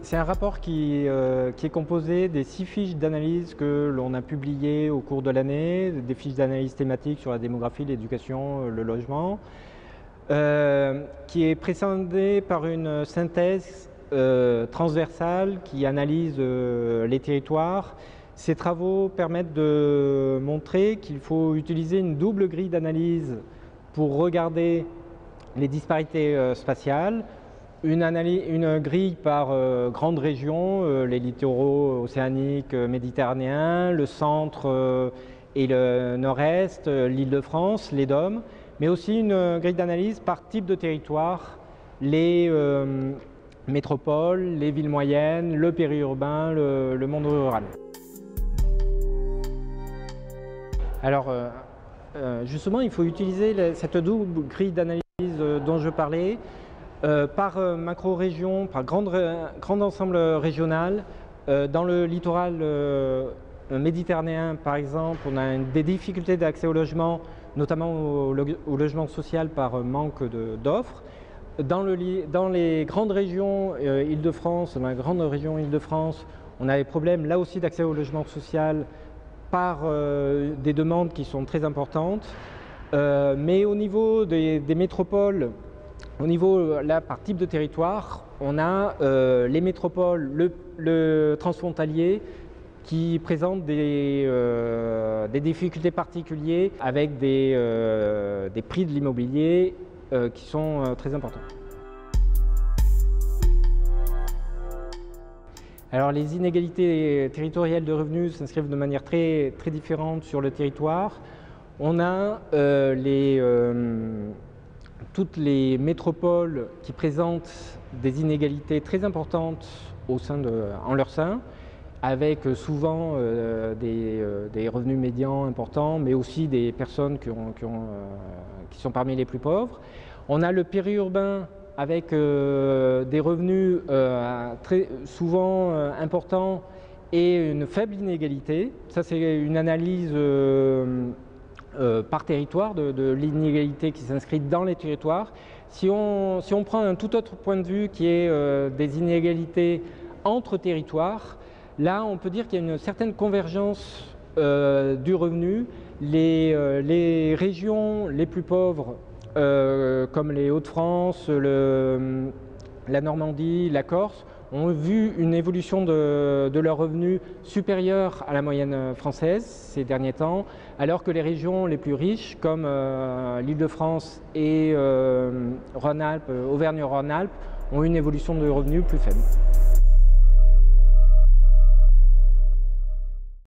C'est un rapport qui est composé des 6 fiches d'analyse que l'on a publiées au cours de l'année, des fiches d'analyse thématiques sur la démographie, l'éducation, le logement, qui est précédé par une synthèse transversale qui analyse les territoires. Ces travaux permettent de montrer qu'il faut utiliser une double grille d'analyse pour regarder les disparités spatiales. Une grille par grande région, les littoraux océaniques, méditerranéens, le centre et le nord-est, l'Île-de-France, les DOM, mais aussi une grille d'analyse par type de territoire, les métropoles, les villes moyennes, le périurbain, le monde rural. Alors, justement, il faut utiliser cette double grille d'analyse dont je parlais, par macro-région, par grand ensemble régional. Dans le littoral méditerranéen, par exemple, on a des difficultés d'accès au logement, notamment au logement social par manque d'offres. Dans les grandes régions Île-de-France, dans la grande région Île-de-France, on a des problèmes là aussi d'accès au logement social par des demandes qui sont très importantes. Mais au niveau des métropoles, au niveau, là, par type de territoire, on a les métropoles, le transfrontalier qui présentent des difficultés particulières avec des prix de l'immobilier qui sont très importants. Alors les inégalités territoriales de revenus s'inscrivent de manière très différente sur le territoire. On a toutes les métropoles qui présentent des inégalités très importantes en leur sein, avec souvent des revenus médians importants, mais aussi des personnes qui sont parmi les plus pauvres. On a le périurbain avec des revenus très souvent importants et une faible inégalité. Ça, c'est une analyse par territoire, de l'inégalité qui s'inscrit dans les territoires. Si on prend un tout autre point de vue qui est des inégalités entre territoires, là on peut dire qu'il y a une certaine convergence du revenu. Les régions les plus pauvres, comme les Hauts-de-France, la Normandie, la Corse, ont vu une évolution de leurs revenus supérieure à la moyenne française ces derniers temps, alors que les régions les plus riches, comme l'Île-de-France et Rhône-Alpes, Auvergne-Rhône-Alpes, ont une évolution de revenus plus faible.